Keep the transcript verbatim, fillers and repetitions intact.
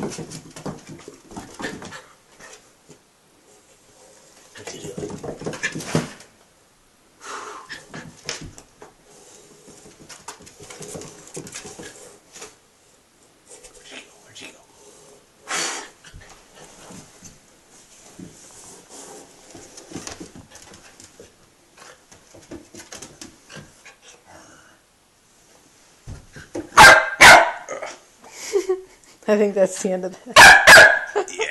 What's he doing? Where'd she go? Where'd she go? I think that's the end of that. Yeah.